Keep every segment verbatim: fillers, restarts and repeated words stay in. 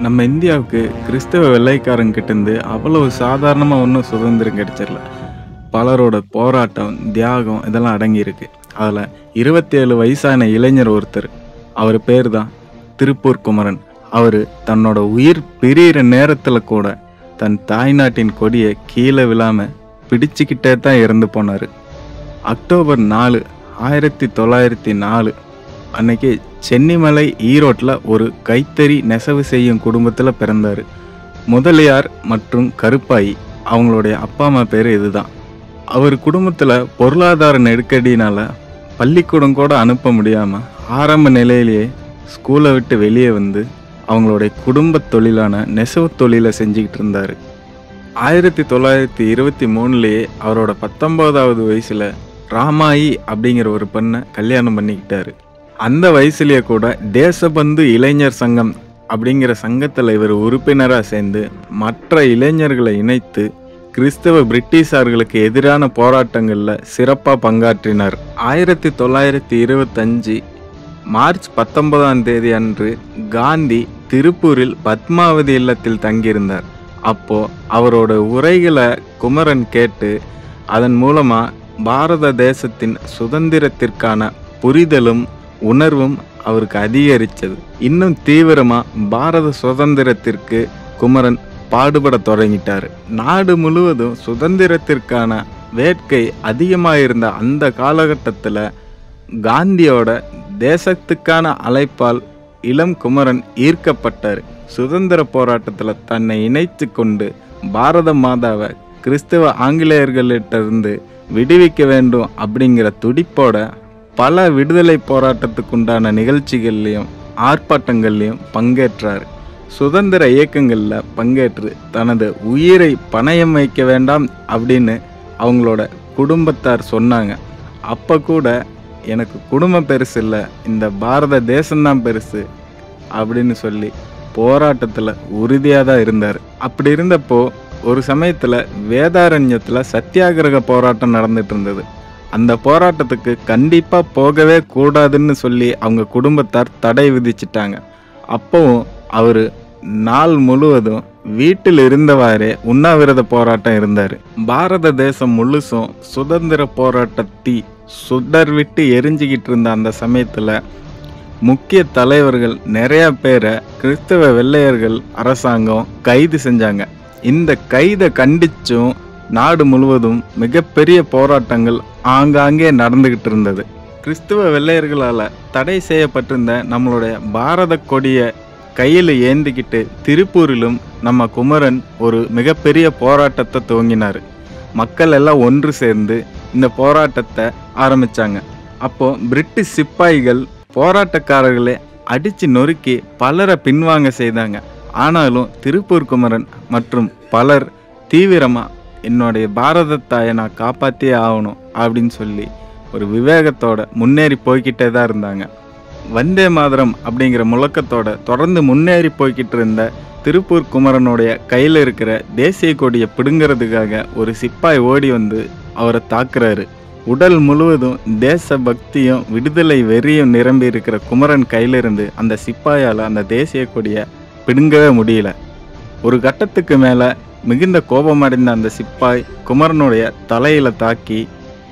நம்ம இந்தியாவுக்கு கிறிஸ்தவ வெள்ளைக்காரங்கிட்டேருந்து அவ்வளவு சாதாரணமாக ஒன்றும் சுதந்திரம் கிடைச்சிடல. பலரோட போராட்டம், தியாகம் இதெல்லாம் அடங்கியிருக்கு. அதில் இருபத்தி ஏழு வயசான இளைஞர் ஒருத்தர், அவர் பேர் தான் திருப்பூர் குமரன். அவர் தன்னோட உயிர் பிரிகிற நேரத்தில் கூட தன் தாய்நாட்டின் கொடியை கீழே விழாமல் பிடிச்சிக்கிட்டே தான் இறந்து போனார். அக்டோபர் நாலு ஆயிரத்தி தொள்ளாயிரத்தி நாலு அன்னைக்கு சென்னிமலை ஈரோட்டில் ஒரு கைத்தறி நெசவு செய்யும் குடும்பத்தில் பிறந்தார். முதலியார் மற்றும் கருப்பாயி அவங்களுடைய அப்பா அம்மா பேர் இதுதான். அவர் குடும்பத்தில் பொருளாதார நெருக்கடினால் பள்ளிக்கூடம் கூட அனுப்ப முடியாமல் ஆரம்ப நிலையிலேயே ஸ்கூலை விட்டு வெளியே வந்து அவங்களுடைய குடும்ப தொழிலான நெசவு தொழிலை செஞ்சுக்கிட்டு இருந்தார். ஆயிரத்தி தொள்ளாயிரத்தி இருபத்தி மூணுலேயே அவரோட பத்தொம்போதாவது வயசில் ராமாயி அப்படிங்கிற ஒரு பெண்ணை கல்யாணம் பண்ணிக்கிட்டாரு. அந்த வயசுலேயே கூட தேசபந்து இளைஞர் சங்கம் அப்படிங்கிற சங்கத்தில் இவர் உறுப்பினராக சேர்ந்து மற்ற இளைஞர்களை இணைத்து கிறிஸ்தவ பிரிட்டிஷார்களுக்கு எதிரான போராட்டங்களில் சிறப்பாக பங்காற்றினார். ஆயிரத்தி தொள்ளாயிரத்தி இருபத்தஞ்சு மார்ச் பத்தொன்பதாம் தேதி அன்று காந்தி திருப்பூரில் பத்மாவதி இல்லத்தில் தங்கியிருந்தார். அப்போ அவரோட உரைகளை குமரன் கேட்டு அதன் மூலமாக பாரத தேசத்தின் சுதந்திரத்திற்கான புரிதலும் உணர்வும் அவருக்கு அதிகரித்தது. இன்னும் தீவிரமாக பாரத சுதந்திரத்திற்கு குமரன் பாடுபட தொடங்கிட்டார். நாடு முழுவதும் சுதந்திரத்திற்கான வேட்கை அதிகமாக இருந்த அந்த காலகட்டத்தில் காந்தியோட தேசத்துக்கான அழைப்பால் இளம் குமரன் ஈர்க்கப்பட்டார். சுதந்திர போராட்டத்தில் தன்னை இணைத்து கொண்டு பாரத மாதாவை கிறிஸ்தவ ஆங்கிலேயர்களிட்டிருந்து விடுவிக்க வேண்டும் அப்படிங்கிற துடிப்போட பல விடுதலை போராட்டத்துக்குண்டான நிகழ்ச்சிகள்லையும் ஆர்ப்பாட்டங்கள்லையும் பங்கேற்றார். சுதந்திர இயக்கங்களில் பங்கேற்று தனது உயிரை பணயம் வைக்க வேண்டாம் அப்படின்னு அவங்களோட குடும்பத்தார் சொன்னாங்க. அப்போ கூட எனக்கு குடும்பம் பெருசு இல்லை, இந்த பாரத தேசம்தான் பெருசு அப்படின்னு சொல்லி போராட்டத்தில் உறுதியாக தான் இருந்தார். அப்படி இருந்தப்போ ஒரு சமயத்தில் வேதாரண்யத்தில் சத்தியாகிரக போராட்டம் நடந்துட்டு இருந்தது. அந்த போராட்டத்துக்கு கண்டிப்பாக போகவே கூடாதுன்னு சொல்லி அவங்க குடும்பத்தார் தடை விதிச்சிட்டாங்க. அப்போவும் அவர் நாள் முழுவதும் வீட்டில் இருந்தவாறே உண்ணாவிரத போராட்டம் இருந்தார். பாரத தேசம் முழுசும் சுதந்திர போராட்டத்தை சுடர் விட்டு எரிஞ்சிக்கிட்டு இருந்த அந்த சமயத்தில் முக்கிய தலைவர்கள் நிறைய பேரை கிறிஸ்தவ வெள்ளையர்கள் அரசாங்கம் கைது செஞ்சாங்க. இந்த கைதை கண்டிச்சும் நாடு முழுவதும் மிகப்பெரிய போராட்டங்கள் ஆங்காங்கே நடந்துகிட்டு இருந்தது. கிறிஸ்துவ வெள்ளையர்களால் தடை செய்யப்பட்டிருந்த நம்மளுடைய பாரத கொடியை கையில் ஏந்திக்கிட்டு திருப்பூரிலும் நம்ம குமரன் ஒரு மிகப்பெரிய போராட்டத்தை துவங்கினார். மக்கள் எல்லாம் ஒன்று சேர்ந்து இந்த போராட்டத்தை ஆரம்பித்தாங்க. அப்போது பிரிட்டிஷ் சிப்பாய்கள் போராட்டக்காரர்களை அடித்து நொறுக்கி பலரை பின்வாங்க செய்தாங்க. ஆனாலும் திருப்பூர் குமரன் மற்றும் பலர் தீவிரமாக என்னுடைய பாரத தாயை நான் காப்பாற்றியே ஆகணும் அப்படின்னு சொல்லி ஒரு விவேகத்தோட முன்னேறி போய்கிட்டே தான் இருந்தாங்க. வந்தே மாதரம் அப்படிங்கிற முழக்கத்தோட தொடர்ந்து முன்னேறி போய்கிட்டு இருந்த திருப்பூர் குமரனுடைய கையில் இருக்கிற தேசிய கொடியை பிடுங்கிறதுக்காக ஒரு சிப்பாய் ஓடி வந்து அவரை தாக்குறாரு. உடல் முழுவதும் தேச பக்தியும் விடுதலை வெறியும் நிரம்பி இருக்கிற குமரன் கையிலிருந்து அந்த சிப்பாயால் அந்த தேசிய கொடியை பிடுங்கவே முடியல. ஒரு கட்டத்துக்கு மேலே மிகுந்த கோபமடைந்த அந்த சிப்பாய் குமரனுடைய தலையில் தாக்கி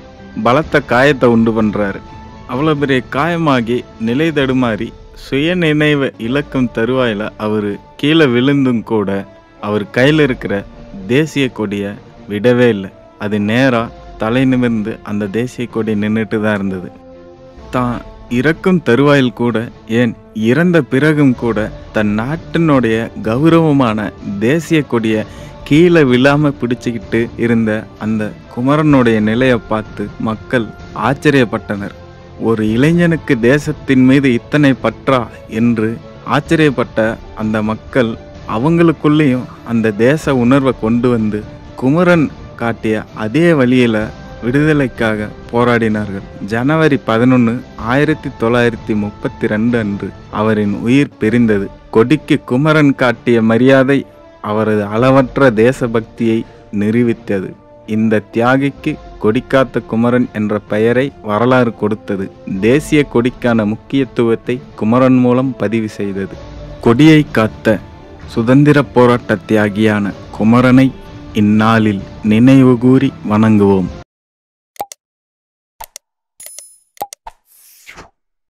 பலத்த காயத்தை உண்டு பண்ணுறாரு. அவ்வளோ பெரிய காயமாகி நிலை தடுமாறி சுய நினைவை இழக்கும் தருவாயில் அவர் கீழே விழுந்தும் கூட அவர் கையில் இருக்கிற தேசிய கொடியை விடவே இல்லை. அது நேராக தலை நிமிர்ந்து அந்த தேசிய கொடி நின்றுட்டு தான் இருந்தது. தான் இறக்கும் தருவாயில் கூட, ஏன் இறந்த பிறகும் கூட தன் நாட்டினுடைய கௌரவமான தேசிய கொடியை கீழே விழாமல் பிடிச்சிக்கிட்டு இருந்த அந்த குமரனுடைய நிலையை பார்த்து மக்கள் ஆச்சரியப்பட்டனர். ஒரு இளைஞனுக்கு தேசத்தின் மீது இத்தனை பற்றா என்று ஆச்சரியப்பட்ட அந்த மக்கள் அவங்களுக்குள்ளேயும் அந்த தேச உணர்வை கொண்டு வந்து குமரன் காட்டிய அதே வழியில் விடுதலைக்காக போராடினார்கள். ஜனவரி பதினொன்று ஆயிரத்தி தொள்ளாயிரத்தி முப்பத்தி ரெண்டு அன்று அவரின் உயிர் பிரிந்தது. கொடிக்கு குமரன் காட்டிய மரியாதை அவரது அளவற்ற தேசபக்தியை நிரூபித்தது. இந்த தியாகிக்கு கொடிக்காத்த குமரன் என்ற பெயரை வரலாறு கொடுத்தது. தேசிய கொடிக்கான முக்கியத்துவத்தை குமரன் மூலம் பதிவு செய்தது. கொடியை காத்த சுதந்திர போராட்ட தியாகியான குமரனை இந்நாளில் நினைவு கூறி வணங்குவோம்.